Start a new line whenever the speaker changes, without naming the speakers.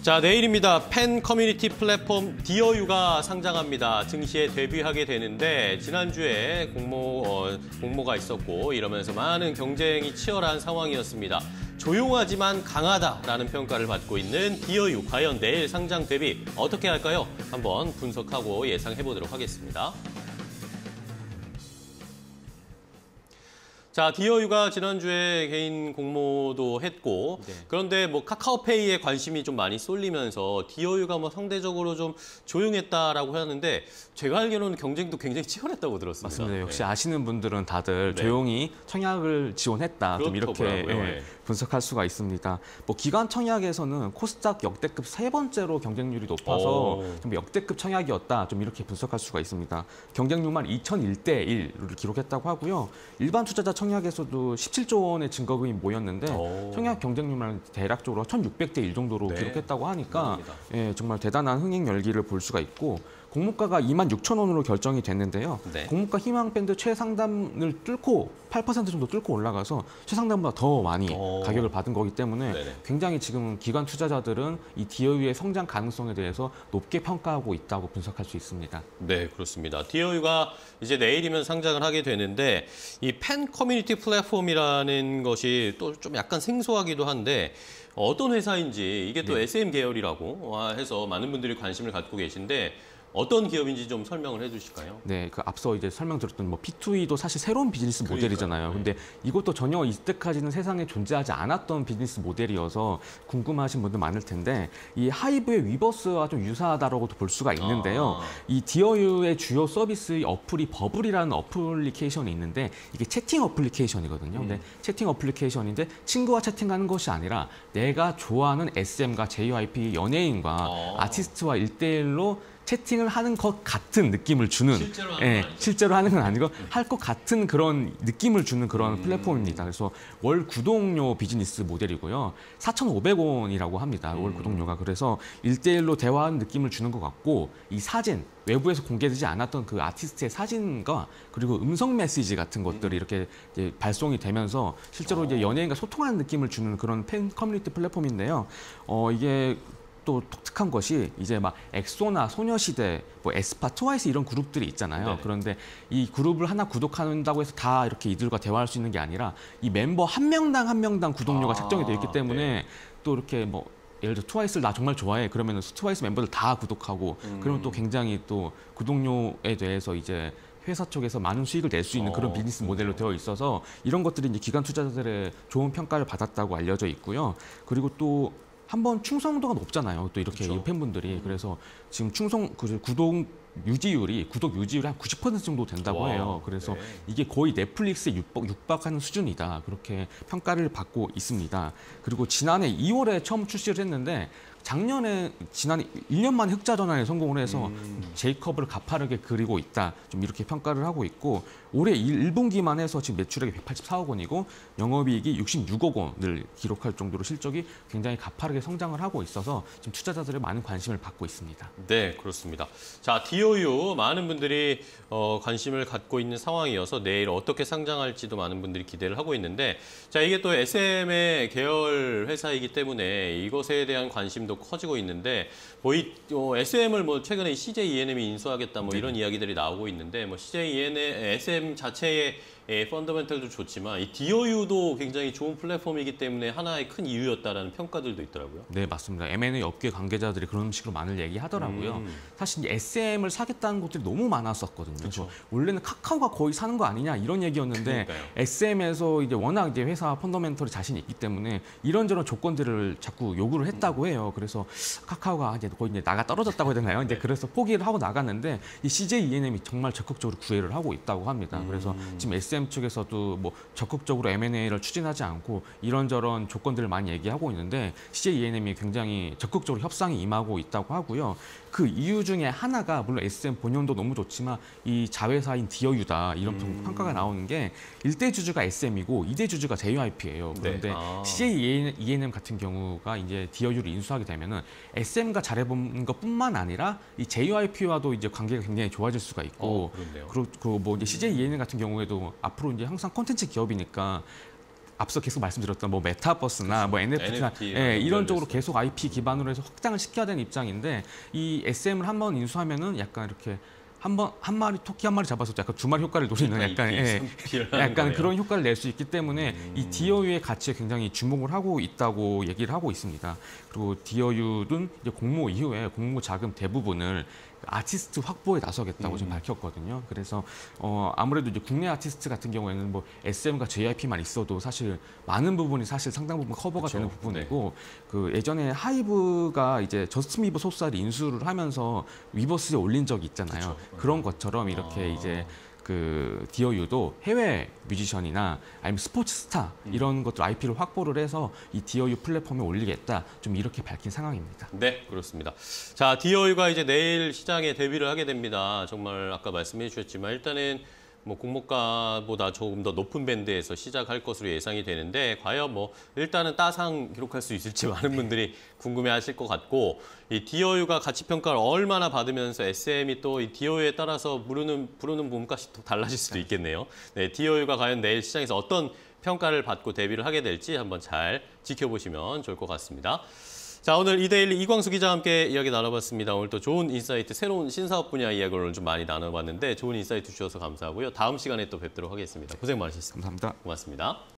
자, 내일입니다. 팬 커뮤니티 플랫폼 디어유가 상장합니다. 증시에 데뷔하게 되는데 지난주에 공모가 있었고 이러면서 많은 경쟁이 치열한 상황이었습니다. 조용하지만 강하다라는 평가를 받고 있는 디어유. 과연 내일 상장 데뷔 어떻게 할까요? 한번 분석하고 예상해보도록 하겠습니다. 자, 디어유가 지난주에 개인 공모도 했고 그런데 뭐 카카오페이에 관심이 좀 많이 쏠리면서 디어유가 뭐 상대적으로 좀 조용했다라고 하는데 제가 알기로는 경쟁도 굉장히 치열했다고 들었습니다.
맞습니다. 역시 아시는 분들은 다들 조용히 청약을 지원했다. 좀 이렇게 분석할 수가 있습니다. 뭐 기관 청약에서는 코스닥 역대급 세 번째로 경쟁률이 높아서 좀 역대급 청약이었다. 좀 이렇게 분석할 수가 있습니다. 경쟁률만 2001대 1을 기록했다고 하고요. 일반 투자자 청약에서도 17조 원의 증거금이 모였는데 청약 경쟁률만 대략적으로 1,600대 1 정도로 기록했다고 하니까 정말 대단한 흥행 열기를 볼 수가 있고 공모가가 26,000원으로 결정이 됐는데요. 공모가 희망 밴드 최상단을 뚫고 8% 정도 뚫고 올라가서 최상단보다 더 많이 가격을 받은 거기 때문에 굉장히 지금 기관 투자자들은 이 디어유의 성장 가능성에 대해서 높게 평가하고 있다고 분석할 수 있습니다.
네, 그렇습니다. 디어유가 이제 내일이면 상장을 하게 되는데 이 팬 커뮤니티 플랫폼이라는 것이 또 좀 약간 생소하기도 한데 어떤 회사인지 이게 또 SM 계열이라고 해서 많은 분들이 관심을 갖고 계신데 어떤 기업인지 좀 설명을 해주실까요?
네, 그 앞서 이제 설명드렸던 뭐 P2E도 사실 새로운 비즈니스 모델이잖아요. 근데 이것도 전혀 이때까지는 세상에 존재하지 않았던 비즈니스 모델이어서 궁금하신 분들 많을 텐데 이 하이브의 위버스와 좀 유사하다라고도 볼 수가 있는데요. 이 디어유의 주요 서비스의 어플이 버블이라는 어플리케이션이 있는데 이게 채팅 어플리케이션이거든요. 근데 채팅 어플리케이션인데 친구와 채팅하는 것이 아니라 내가 좋아하는 SM과 JYP 연예인과 아티스트와 1대1로 채팅을 하는 것 같은 느낌을 주는 실제로 하는 건 아니고 할 것 같은 그런 느낌을 주는 그런 플랫폼입니다. 그래서 월 구독료 비즈니스 모델이고요. 4,500원이라고 합니다. 월 구독료가. 그래서 1대1로 대화하는 느낌을 주는 것 같고 이 사진, 외부에서 공개되지 않았던 그 아티스트의 사진과 그리고 음성 메시지 같은 것들이 이렇게 이제 발송이 되면서 실제로 이제 연예인과 소통하는 느낌을 주는 그런 팬 커뮤니티 플랫폼인데요. 이게 또 독특한 것이 이제 막 엑소나 소녀시대, 뭐 에스파, 트와이스 이런 그룹들이 있잖아요. 그런데 이 그룹을 하나 구독한다고 해서 다 이렇게 이들과 대화할 수 있는 게 아니라 이 멤버 한 명당 구독료가 책정이 되어 있기 때문에 또 이렇게 뭐 예를 들어 트와이스를 나 정말 좋아해 그러면 트와이스 멤버들 다 구독하고 그러면 또 굉장히 또 구독료에 대해서 이제 회사 쪽에서 많은 수익을 낼 수 있는 그런 비즈니스 모델로 되어 있어서 이런 것들이 이제 기관 투자자들의 좋은 평가를 받았다고 알려져 있고요. 그리고 또 한번 충성도가 높잖아요. 또 이렇게 팬분들이. 그래서 지금 구독 유지율이 한 90% 정도 된다고 해요. 그래서 이게 거의 넷플릭스에 육박하는 수준이다. 그렇게 평가를 받고 있습니다. 그리고 지난해 2월에 처음 출시를 했는데 지난해 1년 만에 흑자 전환에 성공을 해서 제이컵을 가파르게 그리고 있다. 좀 이렇게 평가를 하고 있고 올해 1분기만 해서 지금 매출액이 184억 원이고 영업이익이 66억 원을 기록할 정도로 실적이 굉장히 가파르게 성장을 하고 있어서 지금 투자자들의 많은 관심을 받고 있습니다.
네, 그렇습니다. 자, 디어유 많은 분들이 관심을 갖고 있는 상황이어서 내일 어떻게 상장할지도 많은 분들이 기대를 하고 있는데 자, 이게 또 SM의 계열 회사이기 때문에 이것에 대한 관심도 커지고 있는데 뭐 이 SM을 뭐 최근에 CJ ENM이 인수하겠다 뭐 이런 이야기들이 나오고 있는데 뭐 CJ ENM, SM 자체의 펀더멘털도 좋지만 이 디어유도 굉장히 좋은 플랫폼이기 때문에 하나의 큰 이유였다라는 평가들도 있더라고요.
네, 맞습니다. M&A 업계 관계자들이 그런 식으로 많이 얘기하더라고요. 사실 SM을 사겠다는 곳들이 너무 많았었거든요. 그래서 원래는 카카오가 거의 사는 거 아니냐 이런 얘기였는데 SM에서 이제 워낙 이제 회사 펀더멘털이 자신이 있기 때문에 이런저런 조건들을 자꾸 요구를 했다고 해요. 그래서 카카오가 이제 거의 이제 나가 떨어졌다고 해야 되나요? 이제 그래서 포기를 하고 나갔는데 이 CJ ENM이 정말 적극적으로 구애를 하고 있다고 합니다. 그래서 지금 SM 측에서도 뭐 적극적으로 M&A를 추진하지 않고 이런저런 조건들을 많이 얘기하고 있는데 CJ ENM이 굉장히 적극적으로 협상에 임하고 있다고 하고요. 그 이유 중에 하나가 물론 SM 본연도 너무 좋지만 이 자회사인 디어유다 이런 평가가 나오는 게 1대 주주가 SM이고 2대 주주가 JYP예요. 그런데 CJ ENM 같은 경우가 이제 디어유를 인수하게 되면은 SM과 잘해본 것뿐만 아니라 이 JYP와도 이제 관계가 굉장히 좋아질 수가 있고 그리고 뭐 이제 CJ ENM 같은 경우에도 앞으로 이제 항상 콘텐츠 기업이니까 앞서 계속 말씀드렸던 뭐 메타버스나 뭐 NFT나
NFT
이런 쪽으로
연결돼서.
계속 IP 기반으로 해서 확장을 시켜야 되는 입장인데 이 SM을 한번 인수하면은 약간 이렇게 한 마리 토끼 한 마리 잡아서 약간 두 마리 효과를 노리는 약간 약간 그런 효과를 낼 수 있기 때문에 이 DOU의 가치에 굉장히 주목을 하고 있다고 얘기를 하고 있습니다. 그리고 DOU는 이제 공모 이후에 공모 자금 대부분을 아티스트 확보에 나서겠다고 지금 밝혔거든요. 그래서 아무래도 이제 국내 아티스트 같은 경우에는 뭐 SM과 JYP만 있어도 사실 많은 부분이 사실 상당 부분 커버가
그쵸.
되는 부분이고 그 예전에 하이브가 이제 저스틴 비버 소속사를 인수를 하면서 위버스에 올린 적이 있잖아요. 그런 것처럼 이렇게 이제 그 DOU도 해외 뮤지션이나 아니면 스포츠 스타 이런 것들 IP를 확보를 해서 이 DOU 플랫폼에 올리겠다 좀 이렇게 밝힌 상황입니다.
네, 그렇습니다. 자, DOU가 이제 내일 시장에 데뷔를 하게 됩니다. 정말 아까 말씀해 주셨지만 일단은 뭐 공모가보다 조금 더 높은 밴드에서 시작할 것으로 예상이 되는데 과연 뭐 일단은 따상 기록할 수 있을지 많은 분들이 궁금해하실 것 같고 이 DOU가 가치 평가를 얼마나 받으면서 SM이 또 이 DOU에 따라서 부르는 부분까지 또 달라질 수도 있겠네요. 네, DOU가 과연 내일 시장에서 어떤 평가를 받고 데뷔를 하게 될지 한번 잘 지켜보시면 좋을 것 같습니다. 자, 오늘 이데일리 이광수 기자와 함께 이야기 나눠봤습니다. 오늘 또 좋은 인사이트, 새로운 신사업 분야 이야기를 좀 많이 나눠봤는데 좋은 인사이트 주셔서 감사하고요. 다음 시간에 또 뵙도록 하겠습니다. 고생 많으셨습니다.
감사합니다.
고맙습니다.